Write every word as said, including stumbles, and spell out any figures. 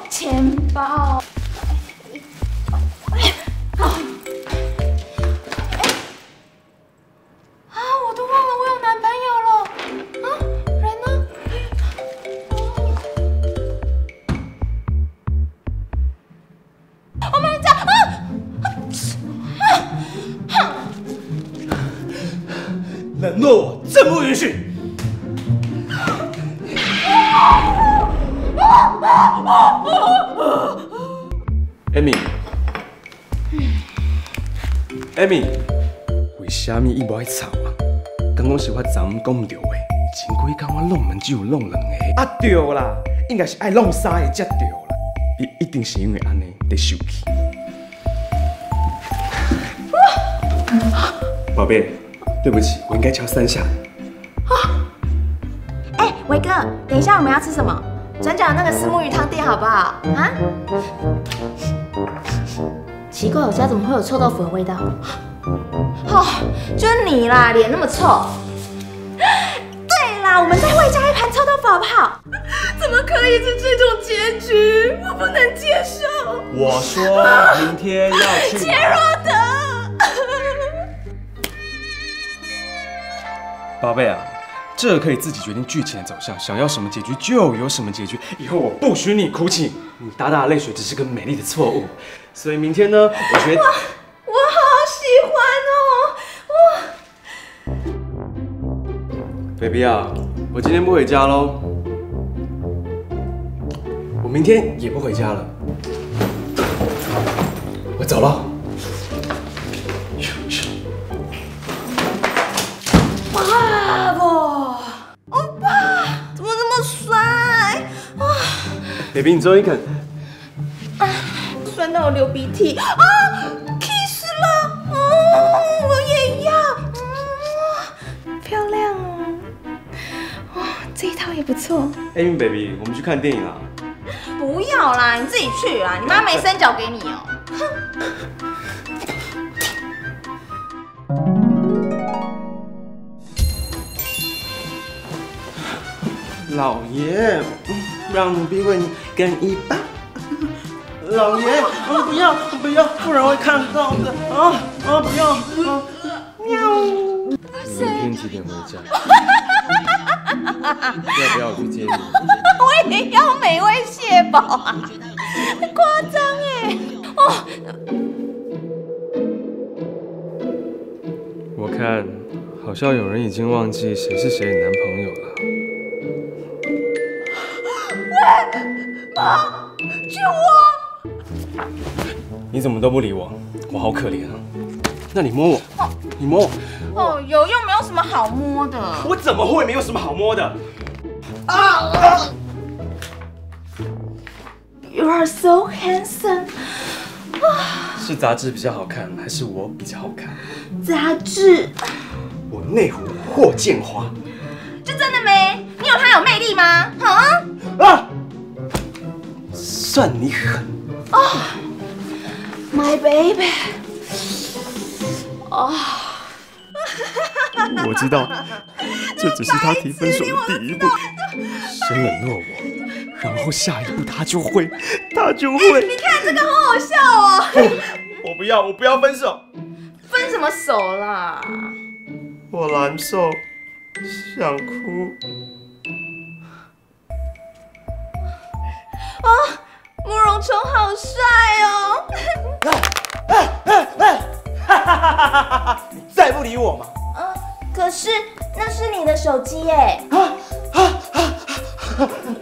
钱包。啊！啊！我都忘了我有男朋友了。啊，人呢？我们家啊！ 冷落我，朕不允许。 Amy，Amy， 为虾米伊无爱吵啊？刚讲是我昨昏讲唔对话，前几工我弄门只有弄两个。啊对啦，应该是爱弄三个才对啦。伊一定是因为安尼在受气。宝贝，对不起，我应该敲三下。 哎、欸，伟哥，等一下我们要吃什么？ 转角那个虱目鱼汤店好不好？啊？奇怪，我家怎么会有臭豆腐的味道？哦，就是你啦，脸那么臭。对啦，我们再外加一盘臭豆腐好不好？怎么可以是这种结局？我不能接受。 我说明天要去。 杰若德。 宝贝啊。 这可以自己决定剧情的走向，想要什么结局就有什么结局。以后我不许你哭泣，你大大的泪水只是个美丽的错误。所以明天呢，我觉得我我好喜欢哦，哇 ，baby 啊，我今天不回家喽，我明天也不回家了，我走了。 baby， 你终于肯啊，酸到我流鼻涕啊 ，kiss 了，嗯，我也要，嗯，漂亮哦，哇，这一套也不错。 哎 ，baby， 我们去看电影啦。 不要啦，你自己去啦，你妈没伸脚给你哦。 老爷。 让奴婢为你更衣吧，老爷，嗯，不要不要，不然会看到的啊啊！不要，喵。你明天几点回家？要不要我去接你？ 我也要美味蟹堡啊！夸张哎！哦， 我看好像有人已经忘记谁是谁的男朋友了。 妈，救我！ 你怎么都不理我？我好可怜啊！那你摸我，哦、你摸我。 哦，有又没有什么好摸的。 我怎么会没有什么好摸的？啊啊 ！You are so handsome。 是杂志比较好看，还是我比较好看？ 杂志。 我内湖霍建华。 就真的没？你有他有魅力吗？啊！ 啊！ 算你狠哦 ，My baby， 哦， 我知道，这只是他提分手的第一步，先冷落我，然后下一步他就会，他就会。 你看这个好好笑哦！ 我不要，我不要分手。 分什么手啦？ 我难受，想哭。 啊！ 慕容冲好帅哦！ 你再不理我嘛？ 嗯，可是那是你的手机耶！